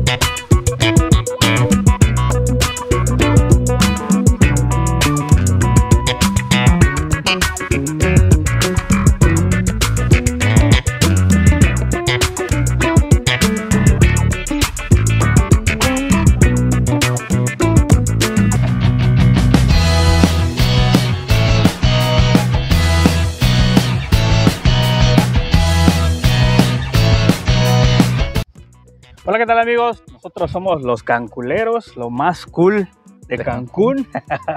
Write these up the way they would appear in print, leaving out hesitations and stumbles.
Hola, ¿qué tal amigos? Nosotros somos los canculeros, lo más cool de Cancún.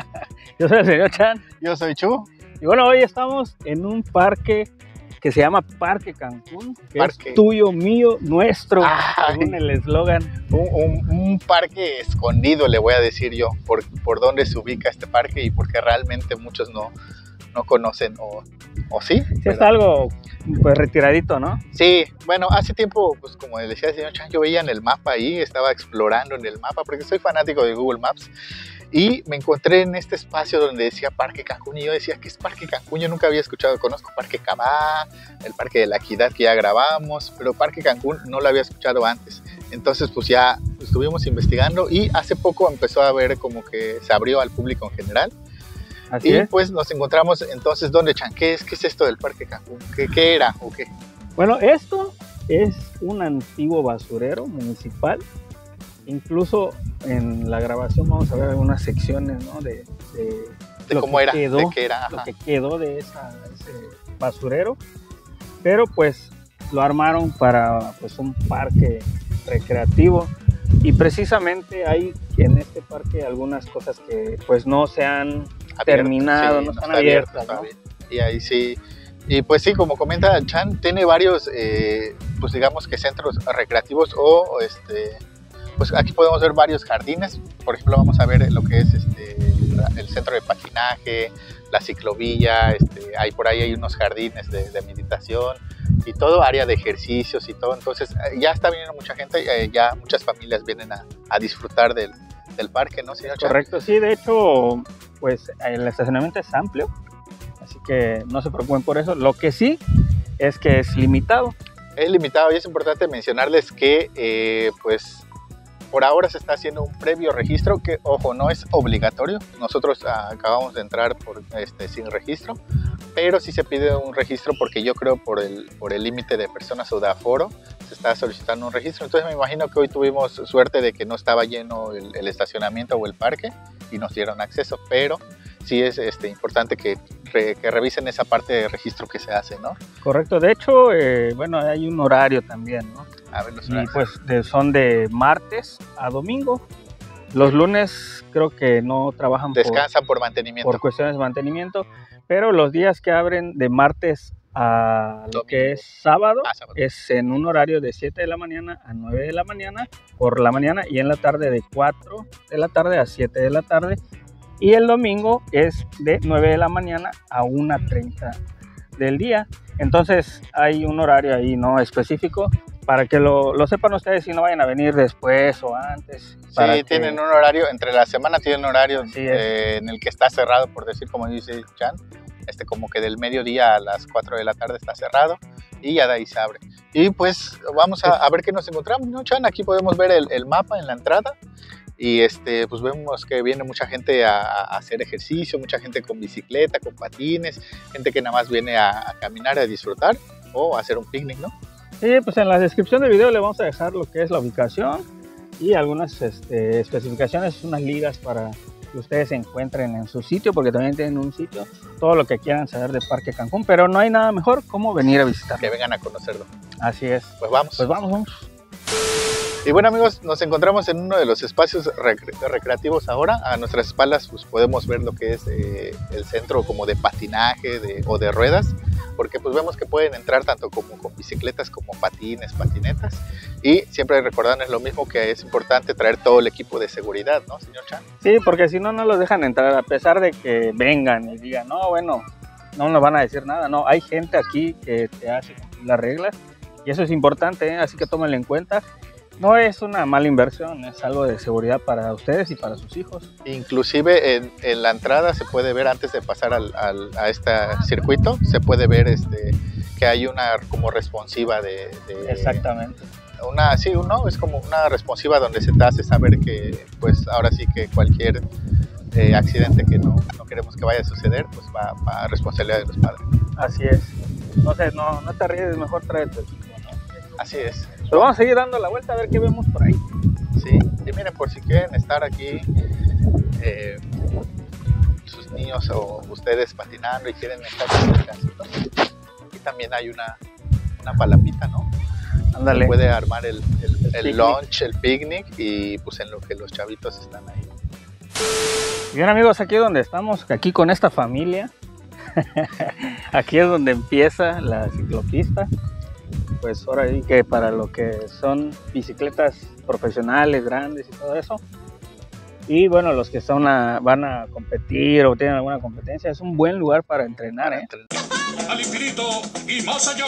Yo soy el señor Chan. Yo soy Chu. Y bueno, hoy estamos en un parque que se llama Parque Cancún, que Parque. es tuyo, mío, nuestro, según el eslogan. Un parque escondido, le voy a decir yo, por dónde se ubica este parque y porque realmente muchos no conocen, o sí. Sí, está algo pues retiradito, ¿no? Sí, bueno, hace tiempo, pues como decía el señor Chan, yo veía en el mapa ahí, estaba explorando en el mapa, porque soy fanático de Google Maps, y me encontré en este espacio donde decía Parque Cancún, y yo decía, ¿qué es Parque Cancún? Yo nunca había escuchado, conozco Parque Cabá, el Parque de la Equidad que ya grabamos, pero Parque Cancún no lo había escuchado antes. Entonces pues ya estuvimos investigando y hace poco empezó a ver como que se abrió al público en general. Así y es. Pues nos encontramos entonces, ¿dónde, Chan? ¿Qué es esto del Parque Cancún? ¿Qué era o qué? Bueno, esto es un antiguo basurero municipal. Incluso en la grabación vamos a ver algunas secciones, ¿no? de cómo era, quedó, de qué era. lo que quedó de ese basurero. Pero pues lo armaron para pues un parque recreativo. Y precisamente hay en este parque algunas cosas que pues no se han terminado, sí, no están abiertas, ¿no? Y ahí sí, y pues sí, como comenta Chan, tiene varios, pues digamos que centros recreativos o pues aquí podemos ver varios jardines. Por ejemplo, vamos a ver lo que es el centro de patinaje, la ciclovía, por ahí hay unos jardines de meditación y todo, área de ejercicios y todo. Entonces ya está viniendo mucha gente, ya muchas familias vienen a disfrutar del parque, ¿no, señor Chan? Correcto, sí, de hecho, pues el estacionamiento es amplio, así que no se preocupen por eso. Lo que sí es que es limitado. Es limitado y es importante mencionarles que, pues, por ahora se está haciendo un previo registro que, ojo, no es obligatorio. Nosotros acabamos de entrar sin registro, pero sí se pide un registro porque yo creo por el límite de personas o de aforo se está solicitando un registro. Entonces me imagino que hoy tuvimos suerte de que no estaba lleno el estacionamiento o el parque y nos dieron acceso, pero sí es importante que revisen esa parte de registro que se hace, ¿no? Correcto, de hecho, bueno, hay un horario también, ¿no? A ver, los horarios. Y pues son de martes a domingo. Los lunes creo que no trabajan. Descansan por mantenimiento. Por cuestiones de mantenimiento, pero los días que abren de martes a lo que es sábado, es en un horario de 7 de la mañana a 9 de la mañana por la mañana y en la tarde de 4 de la tarde a 7 de la tarde. Y el domingo es de 9 de la mañana a 1:30 del día. Entonces hay un horario ahí no específico para que lo sepan ustedes y no vayan a venir después o antes. Sí, tienen un horario, entre la semana tienen un horario en el que está cerrado, por decir, como dice Chan, como que del mediodía a las 4 de la tarde está cerrado y ya de ahí se abre. Y pues vamos a ver qué nos encontramos, ¿no, Chan? Aquí podemos ver el mapa en la entrada. Y pues vemos que viene mucha gente a hacer ejercicio, mucha gente con bicicleta, con patines, gente que nada más viene a caminar, a disfrutar o a hacer un picnic, ¿no? Sí, pues en la descripción del video le vamos a dejar lo que es la ubicación y algunas especificaciones, unas ligas para que ustedes se encuentren en su sitio, porque también tienen un sitio, todo lo que quieran saber de Parque Cancún, pero no hay nada mejor como venir a visitarlo. Que vengan a conocerlo. Así es. Pues vamos. Pues vamos. Y bueno amigos, nos encontramos en uno de los espacios recreativos ahora. A nuestras espaldas pues podemos ver lo que es el centro como de patinaje o de ruedas, porque pues vemos que pueden entrar tanto como con bicicletas como patines, patinetas, y siempre recordarles lo mismo, que es importante traer todo el equipo de seguridad, ¿no, señor Chan? Sí, porque si no, no los dejan entrar, a pesar de que vengan y digan, no, bueno, no nos van a decir nada. No, hay gente aquí que te hace cumplir las reglas y eso es importante, así que tómenlo en cuenta. No es una mala inversión, es algo de seguridad para ustedes y para sus hijos. Inclusive en la entrada se puede ver, antes de pasar a este circuito, se puede ver que hay una como responsiva Exactamente. es como una responsiva donde se te hace saber que pues ahora sí que cualquier accidente que no queremos que vaya a suceder, pues va a responsabilidad de los padres. Así es. Entonces, no te arriesgues, mejor tráete. Así es. Pero vamos a seguir dando la vuelta a ver qué vemos por ahí. Sí, y miren, por si quieren estar aquí, sus niños o ustedes patinando y quieren estar en el casito, aquí también hay una palapita, ¿no? Ándale. Se puede armar el lunch, el picnic, y pues en lo que los chavitos están ahí. Bien amigos, aquí donde estamos, aquí con esta familia, aquí es donde empieza la ciclopista. Pues ahora sí que para lo que son bicicletas profesionales, grandes y todo eso. Y bueno, los que van a competir o tienen alguna competencia, es un buen lugar para entrenar, ¿eh? Al infinito y más allá.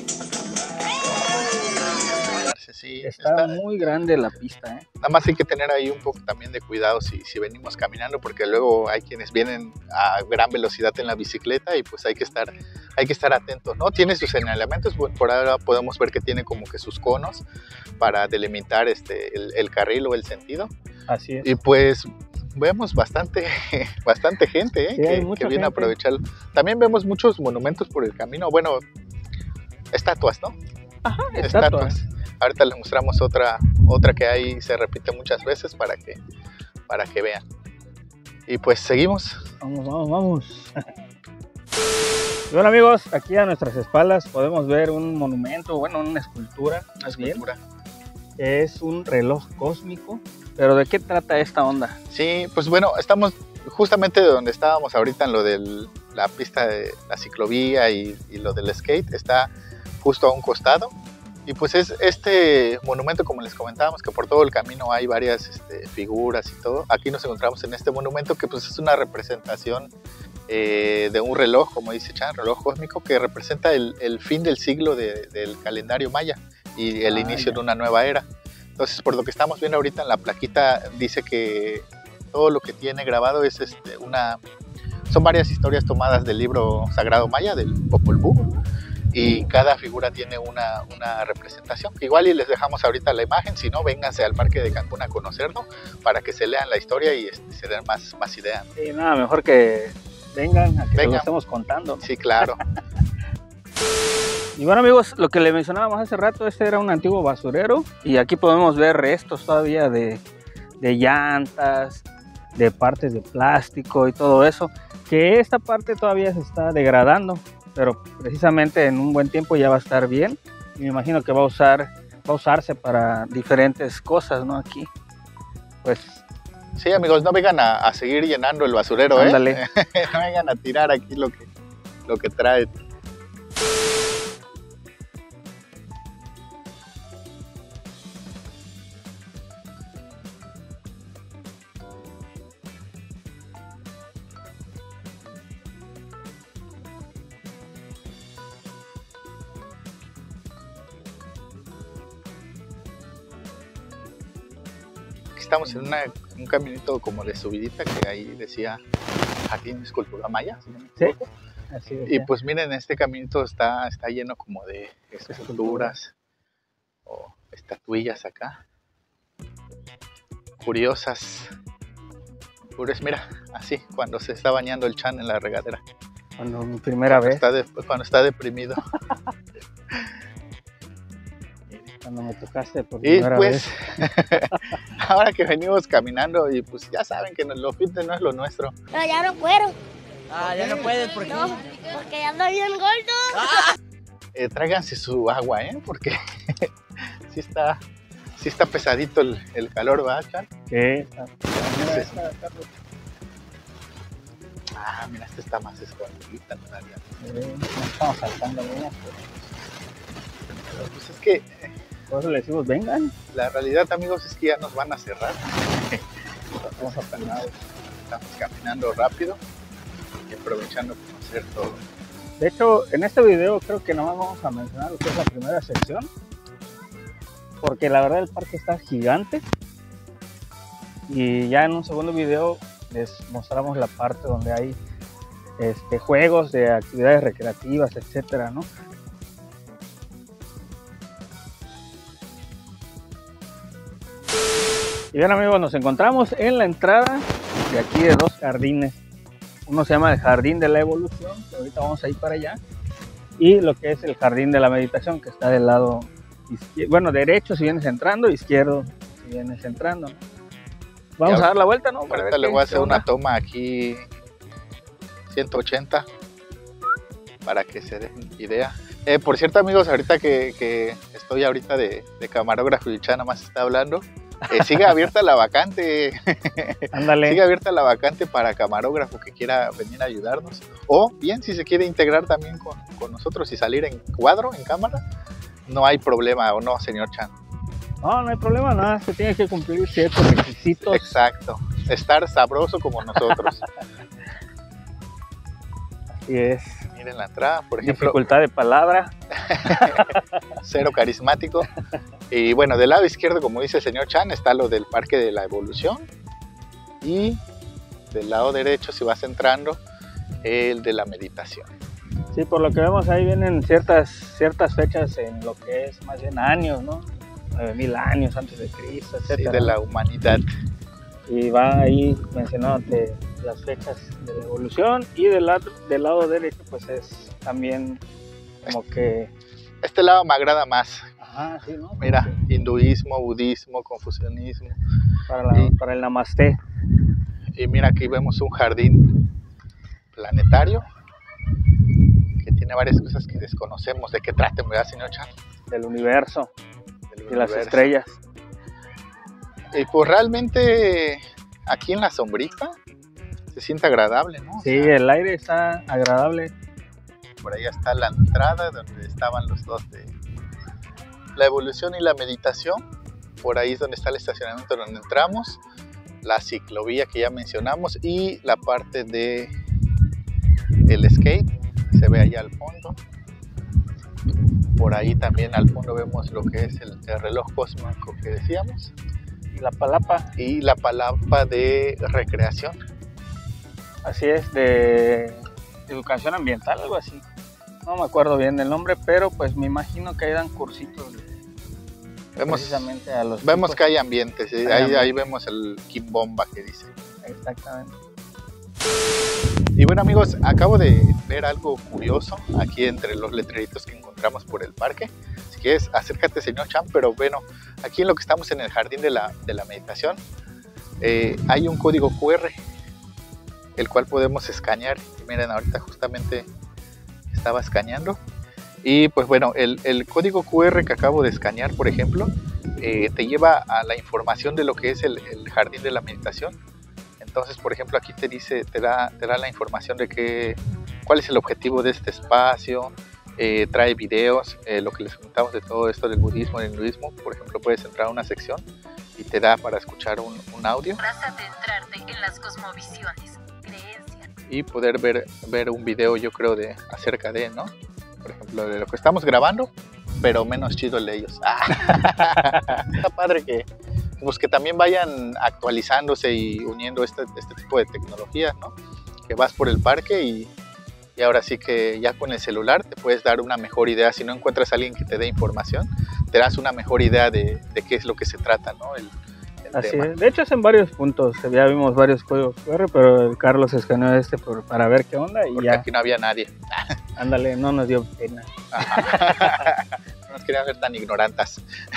Sí, está muy grande la pista, ¿eh? Nada más hay que tener ahí un poco también de cuidado si venimos caminando, porque luego hay quienes vienen a gran velocidad en la bicicleta y pues hay que estar atentos, ¿no? Tiene sus señalamientos, por ahora podemos ver que tiene como que sus conos para delimitar el carril o el sentido. Así es. Y pues vemos bastante gente, ¿eh? Sí, que viene a aprovecharlo. También vemos muchos monumentos por el camino, bueno, estatuas, ¿no? Ajá, estatuas. Ahorita les mostramos otra que ahí se repite muchas veces para que vean. Y pues seguimos. Vamos. Bueno amigos, aquí a nuestras espaldas podemos ver un monumento, bueno, una escultura, más bien. Es un reloj cósmico. ¿Pero de qué trata esta onda? Sí, pues bueno, estamos justamente de donde estábamos ahorita en lo de la pista de la ciclovía y lo del skate, está justo a un costado. Y pues es este monumento, como les comentábamos, que por todo el camino hay varias figuras y todo. Aquí nos encontramos en este monumento que pues es una representación de un reloj, como dice Chan, reloj cósmico, que representa el fin del siglo del calendario maya y el inicio de una nueva era. Entonces, por lo que estamos viendo ahorita en la plaquita, dice que todo lo que tiene grabado es son varias historias tomadas del libro sagrado maya, del Popol Vuh, y cada figura tiene una representación. Igual y les dejamos ahorita la imagen, si no, vénganse al Parque de Cancún a conocerlo para que se lean la historia y se den más ideas. Sí, nada, mejor que vengan a que lo estemos contando. Sí, claro. Y bueno amigos, lo que le mencionábamos hace rato, este era un antiguo basurero y aquí podemos ver restos todavía de llantas, de partes de plástico y todo eso, que esta parte todavía se está degradando, pero precisamente en un buen tiempo ya va a estar bien y me imagino que va a usarse para diferentes cosas, ¿no? Aquí, pues... Sí amigos, no vengan a seguir llenando el basurero, ándale. No vengan a tirar aquí lo que trae. Estamos en un caminito como de subidita que ahí decía Jardín Escultura Maya, si no me equivoco. Sí, así es. Y pues miren, este caminito está lleno como de esculturas o estatuillas acá. Curiosas. Mira, así, cuando se está bañando el Chan en la regadera. Cuando mi primera vez. Cuando está deprimido. Cuando me tocaste por primera vez. Ahora que venimos caminando y pues ya saben que los fitness no es lo nuestro. Pero ya no puedo. Ah, ya no puedes, ¿por qué? No, porque ya ando bien gordo. Tráiganse su agua, porque sí está pesadito el calor, ¿va, Chan? Sí. Mira, este está más escondidita todavía. No estamos saltando bien. Pero pues es que... Por eso le decimos, vengan. La realidad, amigos, es que ya nos van a cerrar. Estamos caminando rápido y aprovechando conocer todo. De hecho, en este video creo que nomás vamos a mencionar lo que es la primera sección, porque la verdad el parque está gigante y ya en un segundo video les mostramos la parte donde hay juegos de actividades recreativas, etcétera, ¿no? Y bien amigos, nos encontramos en la entrada de aquí de dos jardines. Uno se llama el Jardín de la Evolución, que ahorita vamos a ir para allá. Y lo que es el Jardín de la Meditación, que está del lado izquierdo, bueno, derecho si vienes entrando, izquierdo si vienes entrando, ¿no? Vamos a dar la vuelta, ¿no? Ahorita le voy a hacer una toma aquí 180 para que se den idea. Por cierto amigos, ahorita que estoy ahorita de camarógrafo y Chana más está hablando, sigue abierta la vacante. Ándale. Sigue abierta la vacante para camarógrafo que quiera venir a ayudarnos. O bien, si se quiere integrar también con nosotros y salir en cuadro, en cámara, no hay problema, ¿o no, señor Chan? No, no hay problema, nada, se tiene que cumplir ciertos requisitos. Exacto, estar sabroso como nosotros. Así es. Miren la entrada, por ejemplo. Dificultad de palabra. Cero carismático. Y bueno, del lado izquierdo, como dice el señor Chan, está lo del Parque de la Evolución. Y del lado derecho, si vas entrando, el de la meditación. Sí, por lo que vemos ahí vienen ciertas fechas en lo que es más bien años, ¿no? 9000 años antes de Cristo, etc. Sí, de la humanidad. Y va ahí mencionándote las fechas de la evolución. Y del lado derecho, pues es también como que... Este lado me agrada más. Ajá, sí, ¿no? Mira, hinduismo, budismo, confucianismo. Para el Namasté. Y mira, aquí vemos un jardín planetario que tiene varias cosas que desconocemos. ¿De qué traten, verdad, señor Chan? Del universo. Del Y las universo. estrellas. Y pues realmente aquí en la sombrita se siente agradable, ¿no? Sí, el aire está agradable. Por ahí está la entrada donde estaban los dos de la evolución y la meditación. Por ahí es donde está el estacionamiento donde entramos, la ciclovía que ya mencionamos y la parte de el skate, se ve allá al fondo. Por ahí también al fondo vemos lo que es el reloj cósmico que decíamos. La palapa. Y la palapa de recreación. Así es, de educación ambiental, algo así. No me acuerdo bien del nombre, pero pues me imagino que ahí dan cursitos precisamente a los Vemos chicos. que hay ambiente, ¿sí? Ahí vemos el Kimbomba que dice. Exactamente. Y bueno amigos, acabo de ver algo curioso aquí entre los letreritos que encontramos por el parque. Si quieres, acércate señor Chan, pero bueno, aquí en lo que estamos en el jardín de la meditación, hay un código QR, el cual podemos escanear. Y miren, ahorita justamente estaba escaneando. Y pues bueno, el código QR que acabo de escanear, por ejemplo, te lleva a la información de lo que es el jardín de la meditación. Entonces, por ejemplo, aquí te da la información de cuál es el objetivo de este espacio, trae videos, lo que les comentamos de todo esto del budismo, del hinduismo. Por ejemplo, puedes entrar a una sección y te da para escuchar un audio. Podrás adentrarte en las cosmovisiones, creencias. Y poder ver un video, yo creo, acerca de, ¿no? Por ejemplo, de lo que estamos grabando, pero menos chido el de ellos. Está padre que también vayan actualizándose y uniendo este tipo de tecnologías, ¿no? Que vas por el parque y ahora sí que ya con el celular te puedes dar una mejor idea. Si no encuentras a alguien que te dé información, te das una mejor idea de qué es lo que se trata, ¿no? El Así tema. es. De hecho es en varios puntos, ya vimos varios códigos QR, pero el Carlos escaneó para ver qué onda y Porque ya. aquí no había nadie. Ándale, no nos dio pena. No nos querían ver tan ignorantes.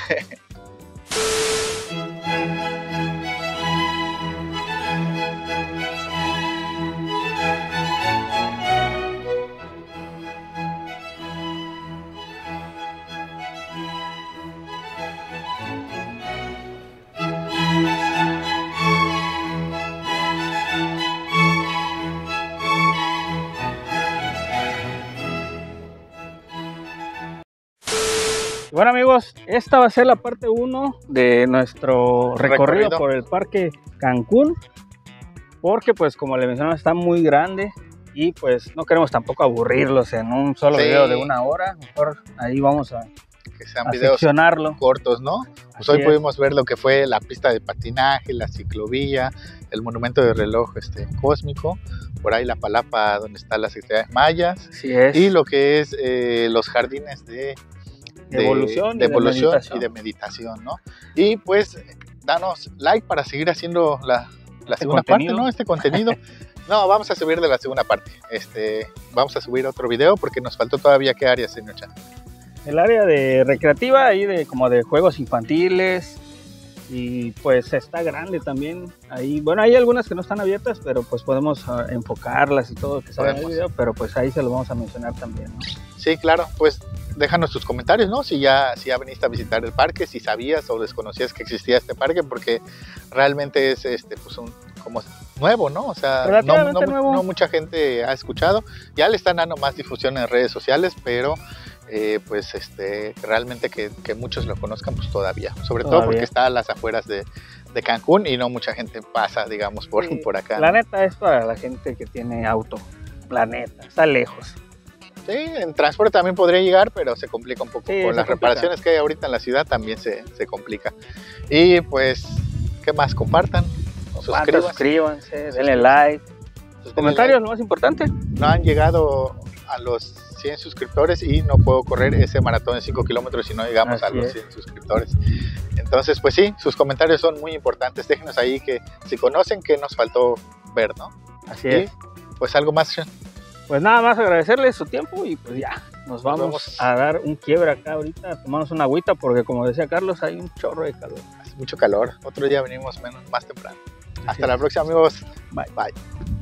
Bueno amigos, esta va a ser la parte 1 de nuestro recorrido por el Parque Cancún, porque pues como le mencionaba está muy grande y pues no queremos tampoco aburrirlos en un solo video de 1 hora, mejor ahí vamos a que sean videos seccionarlo. Cortos, ¿no? Pues hoy pudimos ver lo que fue la pista de patinaje, la ciclovía, el monumento de reloj cósmico, por ahí la palapa donde están las actividades mayas, y lo que es los jardines de evolución y de meditación, ¿no? Y pues danos like para seguir haciendo la segunda parte, ¿no? Este contenido. No, vamos a subir de la segunda parte. Vamos a subir otro video porque nos faltó todavía qué área, señor Chan. El área de recreativa, ahí como de juegos infantiles, y pues está grande también. Ahí, bueno, hay algunas que no están abiertas, pero pues podemos enfocarlas y todo que salga en el video, pero pues ahí se lo vamos a mencionar también, ¿no? Sí, claro, pues déjanos tus comentarios, ¿no? Si ya viniste a visitar el parque, si sabías o desconocías que existía este parque, porque realmente es pues como nuevo, ¿no? O sea, no mucha gente ha escuchado. Ya le están dando más difusión en redes sociales, pero pues realmente que muchos lo conozcan, pues todavía. Sobre todo porque está a las afueras de Cancún y no mucha gente pasa, digamos, por acá. La neta es para la gente que tiene auto. La neta, está lejos. Sí, en transporte también podría llegar, pero se complica un poco. Con las reparaciones que hay ahorita en la ciudad también se complica. Y pues, ¿qué más? Compartan, suscríbanse, denle like. Sus comentarios, lo más importante. No han llegado a los 100 suscriptores y no puedo correr ese maratón de 5 kilómetros si no llegamos a los 100 suscriptores. Entonces, pues sí, sus comentarios son muy importantes. Déjenos ahí que si conocen qué nos faltó ver, ¿no? Así es. Pues algo más, Sean. Pues nada más agradecerles su tiempo y pues ya, nos vamos a dar un quiebre acá ahorita, a tomarnos una agüita porque como decía Carlos, hay un chorro de calor. Hace mucho calor, otro día venimos más temprano. Hasta la próxima, amigos. Bye. Bye.